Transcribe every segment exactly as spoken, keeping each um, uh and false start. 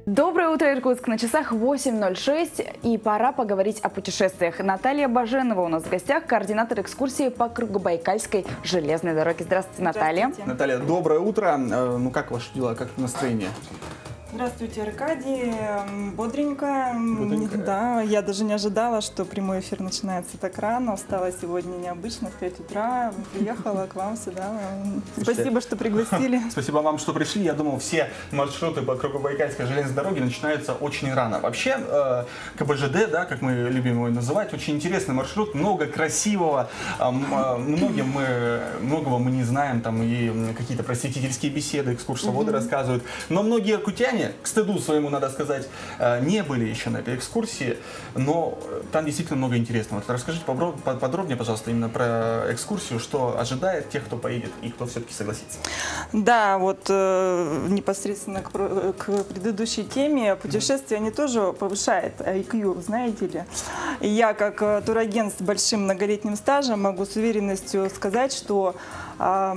Доброе утро, Иркутск. На часах восемь ноль шесть, и пора поговорить о путешествиях. Наталья Баженова у нас в гостях, координатор экскурсии по Кругобайкальской железной дороге. Здравствуйте, Наталья. Здравствуйте. Наталья, доброе утро. Ну как ваши дела, как настроение? Здравствуйте, Аркадий. Бодренько. Бодренько. Да, я даже не ожидала, что прямой эфир начинается так рано. Встала сегодня необычно в пять утра. Приехала к вам сюда. Слушайте, спасибо, что пригласили. Спасибо вам, что пришли. Я думал, все маршруты по Кругобайкальской железной дороге начинаются очень рано. Вообще, э, КБЖД, да, как мы любим его называть, очень интересный маршрут, много красивого. Э, многим мы, многого мы не знаем, там и какие-то просветительские беседы, экскурсоводы mm-hmm. рассказывают. Но многие иркутяне, к стыду своему, надо сказать, не были еще на этой экскурсии, но там действительно много интересного. Расскажите подробнее, пожалуйста, именно про экскурсию, что ожидает тех, кто поедет и кто все-таки согласится. Да, вот э, непосредственно к, к предыдущей теме, путешествие, они тоже повышает ай кью, знаете ли. И я, как турагент с большим многолетним стажем, могу с уверенностью сказать, что э,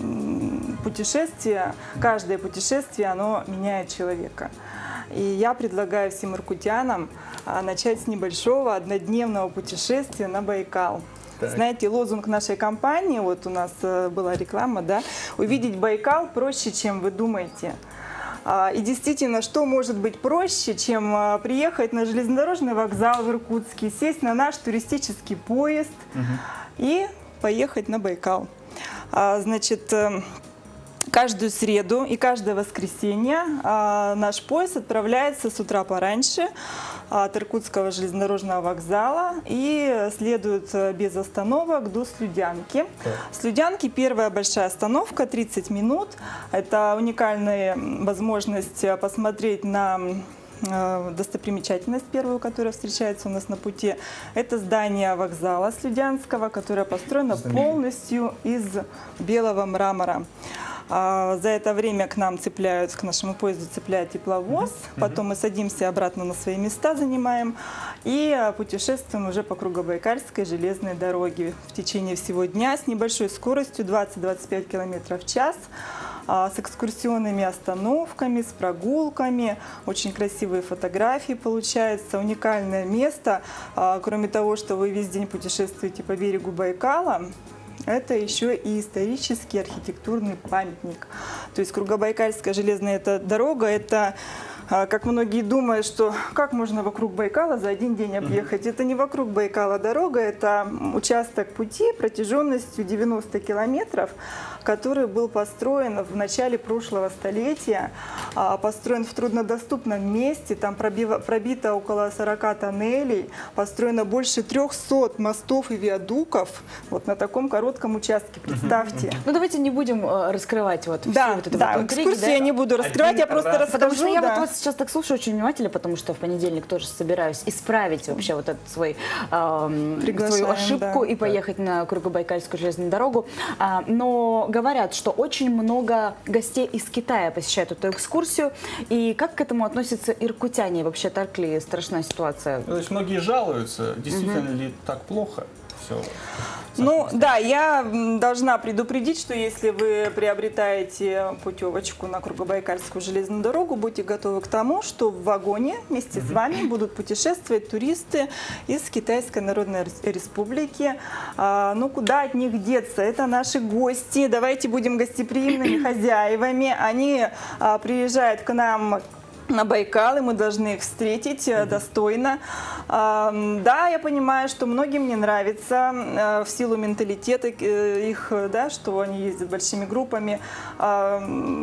путешествие, каждое путешествие, оно меняет человека. И я предлагаю всем иркутянам а, начать с небольшого однодневного путешествия на Байкал. Так. Знаете, лозунг нашей компании, вот у нас а, была реклама, да, увидеть Байкал проще, чем вы думаете. А, и действительно, что может быть проще, чем а, приехать на железнодорожный вокзал в Иркутске, сесть на наш туристический поезд угу. и поехать на Байкал. А, значит, каждую среду и каждое воскресенье а, наш поезд отправляется с утра пораньше от Иркутского железнодорожного вокзала и следует без остановок до Слюдянки. Да. Слюдянки первая большая остановка, тридцать минут. Это уникальная возможность посмотреть на достопримечательность первую, которая встречается у нас на пути. Это здание вокзала Слюдянского, которое построено полностью из белого мрамора. За это время к нам цепляют, к нашему поезду цепляют тепловоз, mm-hmm. потом мы садимся обратно на свои места, занимаем и путешествуем уже по Кругобайкальской железной дороге в течение всего дня с небольшой скоростью двадцать-двадцать пять километров в час, с экскурсионными остановками, с прогулками. Очень красивые фотографии получаются, уникальное место. Кроме того, что вы весь день путешествуете по берегу Байкала, это еще и исторический архитектурный памятник. То есть Кругобайкальская железная дорога – это, как многие думают, что как можно вокруг Байкала за один день объехать. Это не вокруг Байкала дорога, это участок пути протяженностью девяносто километров, который был построен в начале прошлого столетия, построен в труднодоступном месте, там пробито около сорока тоннелей, построено больше трёхсот мостов и виадуков вот на таком коротком участке, представьте. Ну давайте не будем раскрывать вот да, все вот это да, вот интриги, экскурсию да? я не буду раскрывать, я просто расскажу. Потому что я да. вот вас сейчас так слушаю очень внимательно, потому что в понедельник тоже собираюсь исправить вообще вот этот свой, э, свою ошибку да. и поехать да. на Кругобайкальскую железную дорогу. А, но говорят, что очень много гостей из Китая посещают эту экскурсию. И как к этому относятся иркутяне? Вообще так ли страшная ситуация? То есть многие жалуются, действительно угу. ли так плохо все? Ну да, я должна предупредить, что если вы приобретаете путевочку на Кругобайкальскую железную дорогу, будьте готовы к тому, что в вагоне вместе с вами будут путешествовать туристы из Китайской Народной Республики. А, ну куда от них деться? Это наши гости. Давайте будем гостеприимными хозяевами. Они а, приезжают к нам на Байкал, и мы должны их встретить mm-hmm. достойно. А, да, я понимаю, что многим не нравится а, в силу менталитета их, да, что они ездят большими группами. А,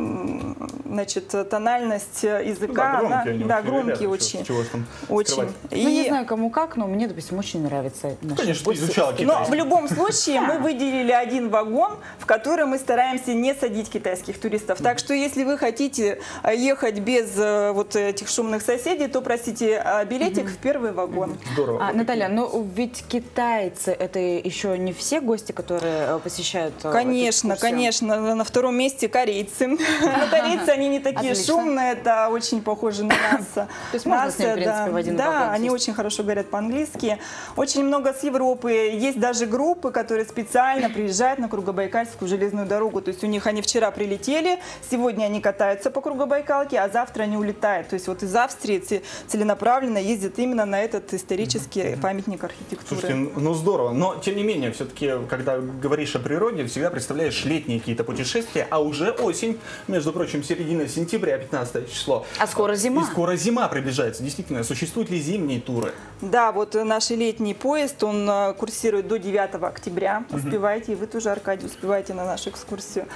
значит, тональность языка, ну, да, громкие, она, да, громкие очень. Чего, чего очень. И... Ну, не знаю, кому как, но мне, допустим, очень нравится. Конечно, ты изучала китайский. Но в любом случае мы выделили один вагон, в который мы стараемся не садить китайских туристов. Так что, если вы хотите ехать без вот этих шумных соседей, то просите билетик mm-hmm. в первый вагон. Здорово. А, Наталья, но ведь китайцы это еще не все гости, которые посещают? Конечно, конечно. На втором месте корейцы. Корейцы, они не такие шумные, это очень похоже на нас. То есть можно с ними, в принципе, в один вагон? Да, они очень хорошо говорят по-английски. Очень много с Европы. Есть даже группы, которые специально приезжают на Кругобайкальскую железную дорогу. То есть у них они вчера прилетели, сегодня они катаются по Кругобайкалке, а завтра они улетают хватает. То есть вот из Австрии целенаправленно ездит именно на этот исторический mm-hmm. памятник архитектуры. Слушайте, ну здорово. Но, тем не менее, все-таки, когда говоришь о природе, всегда представляешь летние какие-то путешествия, а уже осень, между прочим, середина сентября, пятнадцатое число. А скоро зима. И скоро зима приближается. Действительно, существуют ли зимние туры? Да, вот наш летний поезд, он курсирует до девятого октября. Успевайте, и вы тоже, Аркадий, успеваете на нашу экскурсию.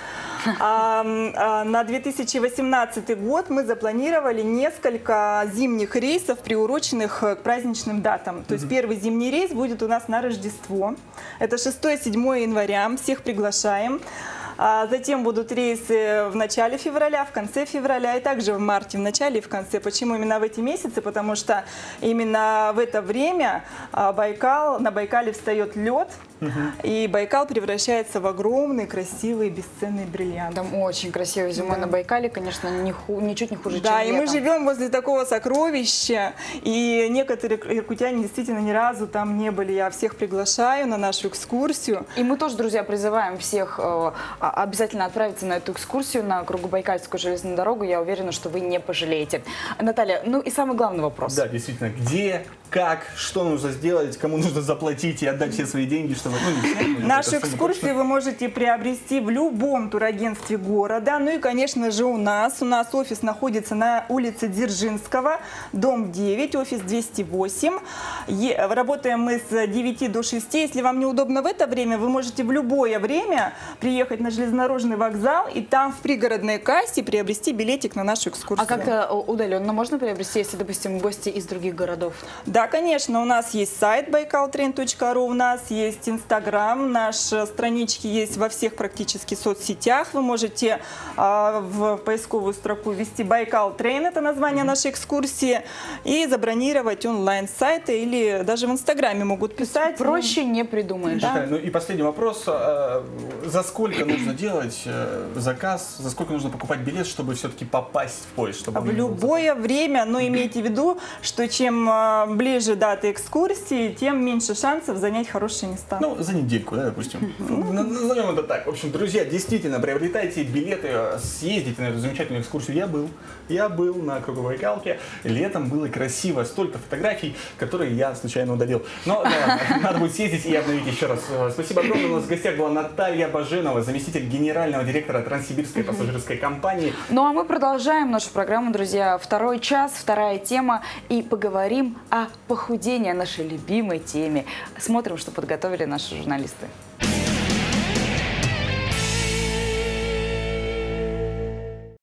А, а, на две тысячи восемнадцатый год мы запланировали несколько зимних рейсов, приуроченных к праздничным датам. То есть первый зимний рейс будет у нас на Рождество. Это шестое-седьмое января. Всех приглашаем. А затем будут рейсы в начале февраля, в конце февраля и также в марте, в начале и в конце. Почему именно в эти месяцы? Потому что именно в это время Байкал, на Байкале встает лед, угу. и Байкал превращается в огромный, красивый, бесценный бриллиант. Там очень красиво зимой да. на Байкале, конечно, не ху, ничуть не хуже, да, чем и летом. мы живем возле такого сокровища, и некоторые иркутяне действительно ни разу там не были. Я всех приглашаю на нашу экскурсию. И мы тоже, друзья, призываем всех э, обязательно отправиться на эту экскурсию на Кругобайкальскую железную дорогу. Я уверена, что вы не пожалеете. Наталья, ну и самый главный вопрос. Да, действительно, где, как, что нужно сделать, кому нужно заплатить и отдать все свои деньги, чтобы... Ну, не снять, нашу экскурсию вы можете приобрести в любом турагентстве города. Ну и, конечно же, у нас. У нас офис находится на улице Дзержинского, дом девять, офис двести восемь. Е работаем мы с девяти до шести. Если вам неудобно в это время, вы можете в любое время приехать на железнодорожный вокзал и там в пригородной кассе приобрести билетик на нашу экскурсию. А как-то удаленно можно приобрести, если, допустим, гости из других городов? Да, конечно. У нас есть сайт байкал трейн точка ру, у нас есть Инстаграм, наши странички есть во всех практически соцсетях. Вы можете а, в поисковую строку ввести Байкал Трейн, это название mm-hmm. нашей экскурсии, и забронировать онлайн-сайты или даже в Инстаграме могут писать. Проще не придумаешь. Да? Ну и последний вопрос. За сколько нужно делать заказ, за сколько нужно покупать билет, чтобы все-таки попасть в поезд? Чтобы в любое время, но имейте в виду, что чем ближе дата экскурсии, тем меньше шансов занять хорошие места. Ну, за недельку, да, допустим. Назовем это так. В общем, друзья, действительно, приобретайте билеты, съездите на эту замечательную экскурсию. Я был. Я был на Кругобайкалке. Летом было красиво. Столько фотографий, которые я случайно удалил. Но да, надо будет съездить и обновить еще раз. Спасибо огромное. У нас в гостях была Наталья Баженова, заместитель генерального директора Транссибирской пассажирской компании. Ну а мы продолжаем нашу программу, друзья. Второй час, вторая тема. И поговорим о похудении, о нашей любимой теме. Смотрим, что подготовили наши журналисты.